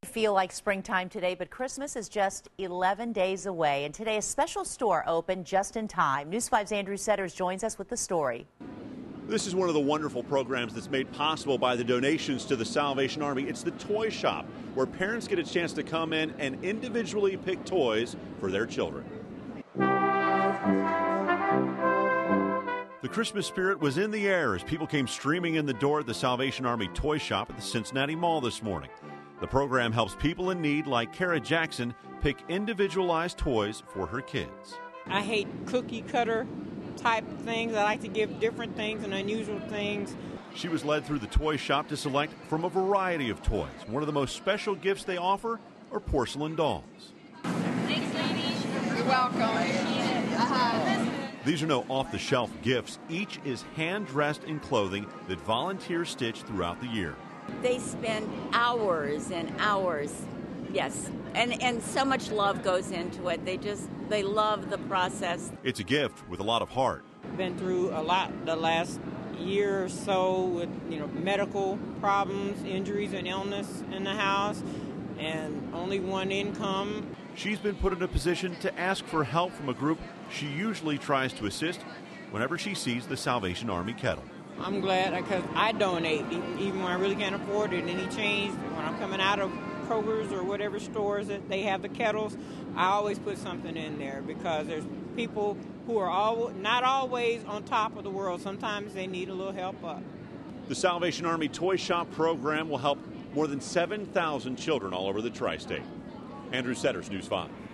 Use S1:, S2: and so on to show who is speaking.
S1: Feel like springtime today, but Christmas is just 11 days away, and today a special store opened just in time. News 5's Andrew Setters joins us with the story.
S2: This is one of the wonderful programs that's made possible by the donations to the Salvation Army. It's the Toy Shop, where parents get a chance to come in and individually pick toys for their children. The Christmas spirit was in the air as people came streaming in the door at the Salvation Army Toy Shop at the Cincinnati Mall this morning. The program helps people in need like Kara Jackson pick individualized toys for her kids.
S3: I hate cookie cutter type things. I like to give different things and unusual things.
S2: She was led through the toy shop to select from a variety of toys. One of the most special gifts they offer are porcelain dolls.
S4: Thanks, ladies.
S5: You're welcome.
S2: These are no off-the-shelf gifts. Each is hand-dressed in clothing that volunteers stitch throughout the year.
S6: They spend hours and hours, yes, and so much love goes into it. They love the process.
S2: It's a gift with a lot of heart.
S3: Been through a lot the last year or so with medical problems, injuries, and illness in the house, and only one income.
S2: She's been put in a position to ask for help from a group she usually tries to assist whenever she sees the Salvation Army kettle.
S3: I'm glad because I donate, even when I really can't afford it. Any change, when I'm coming out of Kroger's or whatever stores that they have the kettles, I always put something in there because there's people who are not always on top of the world. Sometimes they need a little help up.
S2: The Salvation Army Toy Shop program will help more than 7,000 children all over the tri-state. Andrew Setters, News 5.